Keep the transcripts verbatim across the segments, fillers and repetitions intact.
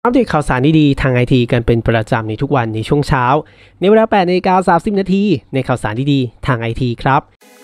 อัปเดตข่าวสารดีๆทางไอทีกันเป็นประจำในทุกวันในช่วงเช้าในเวลา แปดนาฬิกาสามสิบ นาทีในข่าวสารดีๆทางไอทีครับ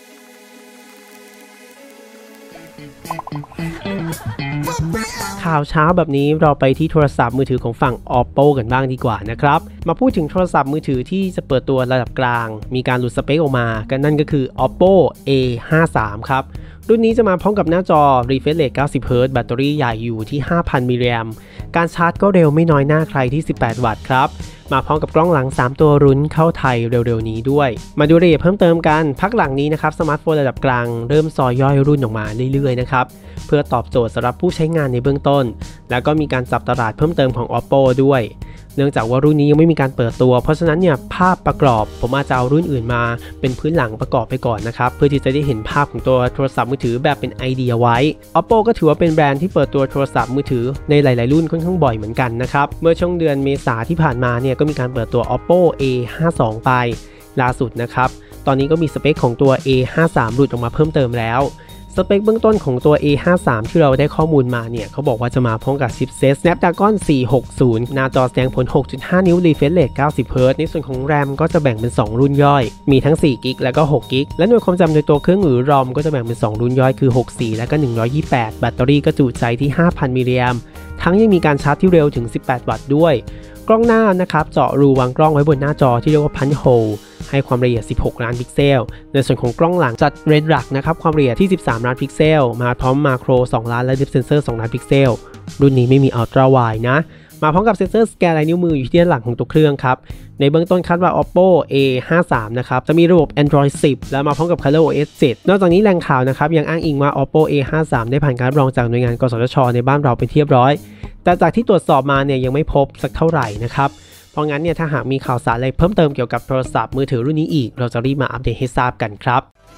ข่าวเช้าแบบนี้เราไปที่โทรศัพท์มือถือของฝั่ง Oppo กันบ้างดีกว่านะครับมาพูดถึงโทรศัพท์มือถือที่จะเปิดตัวระดับกลางมีการหลุดสเปคออกมากันนั่นก็คือ Oppo เอ ห้าสิบสาม ครับรุ่นนี้จะมาพร้อมกับหน้าจอ Refresh Rate เก้าสิบ เฮิร์ตซ์ แบตเตอรี่ใหญ่อยู่ที่ ห้าพัน มิลลิแอมป์การชาร์จก็เร็วไม่น้อยหน้าใครที่ สิบแปด วัตต์ครับมาพร้อมกับกล้องหลังสามตัวรุ้นเข้าไทยเร็วๆนี้ด้วยมาดูรายละเอียดเพิ่มเติมกันพักหลังนี้นะครับสมาร์ทโฟนระดับกลางเริ่มซอยย่อยรุ่นออกมาเรื่อยๆนะครับเพื่อตอบโจทย์สำหรับผู้ใช้งานในเบื้องต้นแล้วก็มีการจับตลาดเพิ่มเติมของ Oppo ด้วยเนื่องจากว่ารุ่นนี้ยังไม่มีการเปิดตัวเพราะฉะนั้นเนี่ยภาพประกอบผมอาจจะเอารุ่นอื่นมาเป็นพื้นหลังประกอบไปก่อนนะครับเพื่อที่จะได้เห็นภาพของตัวโทรศัพท์มือถือแบบเป็นไอเดียไว้ Oppo ก็ถือว่าเป็นแบรนด์ที่เปิดตัวโทรศัพท์มือถือในหลายๆรุ่นค่อนข้างบ่อยเหมือนกันนะครับเมื่อช่วงเดือนเมษาที่ผ่านมาเนี่ยก็มีการเปิดตัว Oppo เอ ห้าสิบสอง ไปล่าสุดนะครับตอนนี้ก็มีสเปคของตัว เอ ห้าสิบสาม หลุดออกมาเพิ่มเติมแล้วสเปคเบื้องต้นของตัว เอ ห้าสิบสาม ที่เราได้ข้อมูลมาเนี่ยเขาบอกว่าจะมาพร้อมกับชิปเซต Snapdragon สี่หกศูนย์หน้าจอแสดงผล หกจุดห้า นิ้ว Refresh Rate เก้าสิบ เฮิร์ตซ์ในส่วนของ RAM ก็จะแบ่งเป็นสองรุ่นย่อยมีทั้งสี่กิกะและก็หกกิกะและหน่วยความจำโดยตัวเครื่องหรือ รอม ก็จะแบ่งเป็นสองรุ่นย่อยคือหกสิบสี่และก็หนึ่งร้อยยี่สิบแปดแบตเตอรี่ก็จุใจที่ ห้าพัน มิลลิแอมป์ทั้งยังมีการชาร์จที่เร็วถึงสิบแปด วัตต์ด้วยกล้องหน้านะครับเจาะรูวางกล้องไว้บนหน้าจอที่เรียกว่า Punch Hole ให้ความละเอียดสิบหกล้านพิกเซลในส่วนของกล้องหลังจัดเรนหลักนะครับความละเอียดที่สิบสามล้านพิกเซลมาพร้อมมาโครสองล้านและ Depth Sensor สองล้านพิกเซลรุ่นนี้ไม่มี Ultra Wide นะมาพร้อมกับเซ็นเซอร์สแกนลายนิ้วมืออยู่ที่ด้านหลังของตัวเครื่องครับในเบื้องต้นคาดว่า Oppo เอ ห้าสิบสาม นะครับจะมีระบบ Android สิบและมาพร้อมกับ ColorOS เจ็ดนอกจากนี้แหล่งข่าวนะครับยังอ้างอิงว่า Oppo เอ ห้าสิบสาม ได้ผ่านการรับรองจากหน่วยงานกสทช.ในบ้านเราเป็นที่เรียบร้อยแต่จากที่ตรวจสอบมาเนี่ยยังไม่พบสักเท่าไหร่นะครับเพราะงั้นเนี่ยถ้าหากมีข่าวสารอะไรเพิ่มเติมเกี่ยวกับโทรศัพท์มือถือรุ่นนี้อีกเราจะรีบมาอัปเดตให้ทราบกันครับ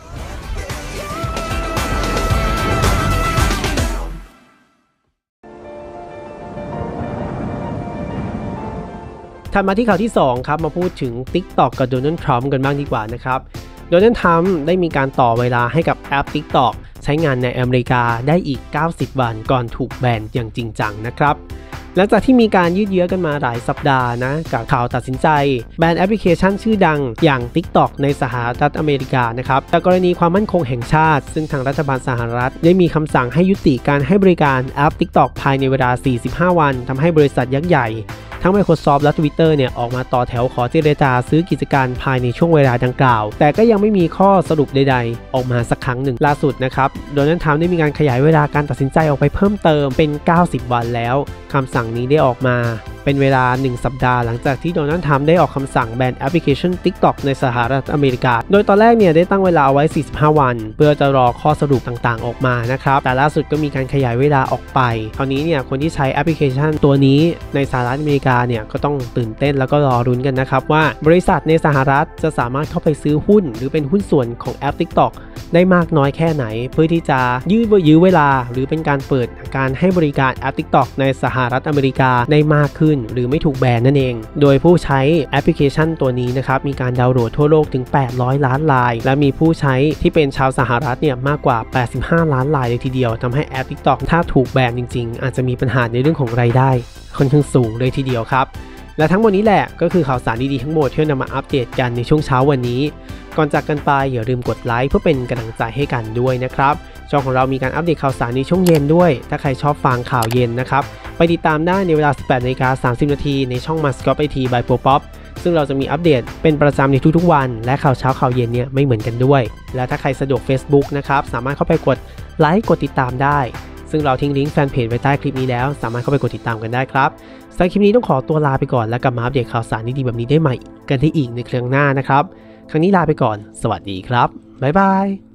ถัดมาที่ข่าวที่สองครับมาพูดถึง TikTok กับโดนัลด์ทรัมป์กันบ้างดีกว่านะครับโดนัลด์ทรัมป์ได้มีการต่อเวลาให้กับแอป TikTok ใช้งานในอเมริกาได้อีกเก้าสิบวันก่อนถูกแบนอย่างจริงจังนะครับหลังจากที่มีการยืดเยื้อกันมาหลายสัปดาห์นะกับข่าวตัดสินใจแบนแอปพลิเคชันชื่อดังอย่าง TikTok ในสหรัฐอเมริกานะครับจากกรณีความมั่นคงแห่งชาติซึ่งทางรัฐบาลสหรัฐได้มีคำสั่งให้ยุติการให้บริการแอป TikTok ภายในเวลาสี่สิบห้าวันทำให้บริษัทยักษ์ใหญ่ทั้ง Microsoft และ Twitter เนี่ยออกมาต่อแถวขอเจรจาซื้อกิจการภายในช่วงเวลาดังกล่าวแต่ก็ยังไม่มีข้อสรุปใดๆออกมาสักครั้งหนึ่งล่าสุดนะครับโดนัลด์ทรัมป์ได้มีการขยายเวลาการตัดสินใจออกไปเพิ่มเติมเป็นเก้าสิบวันแล้วคำสั่งนี้ได้ออกมาเป็นเวลาหนึ่งสัปดาห์หลังจากที่โดนัลด์ทรัมป์ได้ออกคำสั่งแบนแอปพลิเคชัน TikTok ในสหรัฐอเมริกาโดยตอนแรกเนี่ยได้ตั้งเวลาไว้สี่สิบห้าวันเพื่อจะรอข้อสรุปต่างๆออกมานะครับแต่ล่าสุดก็มีการขยายเวลาออกไปคราวนี้เนี่ยคนที่ใช้แอปพลิเคชันตัวนี้ในสหรัฐอเมริกาเนี่ยก็ต้องตื่นเต้นแล้วก็รอรุ้นกันนะครับว่าบริษัทในสหรัฐจะสามารถเข้าไปซื้อหุ้นหรือเป็นหุ้นส่วนของแอป TikTok ได้มากน้อยแค่ไหนเพื่อที่จะยืดยื้อเวลาหรือเป็นการเปิดการให้บริการแอป TikTok ในสหรัฐอเมริกาได้มากขึ้นหรือไม่ถูกแบนนั่นเองโดยผู้ใช้แอปพลิเคชันตัวนี้นะครับมีการดาวน์โหลดทั่วโลกถึงแปดร้อยล้านรายและมีผู้ใช้ที่เป็นชาวสหรัฐเนี่ยมากกว่าแปดสิบห้าล้านรายเลยทีเดียวทำให้แอป TikTok ถ้าถูกแบนจริงๆอาจจะมีปัญหาในเรื่องของรายได้ค่อนข้างสูงเลยทีเดียวครับและทั้งหมดนี้แหละก็คือข่าวสารดีๆทั้งหมดที่นำมาอัปเดตกันในช่วงเช้าวันนี้ก่อนจากกันไปอย่าลืมกดไลค์เพื่อเป็นกำลังใจให้กันด้วยนะครับช่องของเรามีการอัปเดตข่าวสารในช่วงเย็นด้วยถ้าใครชอบฟังข่าวเย็นนะครับไปติดตามได้ในเวลา สิบแปดนาฬิกาสามสิบ นาทีในช่อง Mascot ไอ ที by ProPop ซึ่งเราจะมีอัปเดตเป็นประจำในทุกๆวันและข่าวเช้าข่าวเย็นเนี่ยไม่เหมือนกันด้วยและถ้าใครสะดวก Facebook นะครับสามารถเข้าไปกดไลค์กดติดตามได้ซึ่งเราทิ้งลิงก์แฟนเพจไว้ใต้คลิปนี้แล้วสามารถเข้าไปกดติดตามกันได้ครับสำหรับคลิปนี้ต้องขอตัวลาไปก่อนแล้วกลับมาอัปเดตข่าวสารดีๆแบบนี้ได้ใหม่กันที่อีกในครั้งหน้านะครับครั้งนี้ลาไปก่อนสวัสดีครับบ๊ายบาย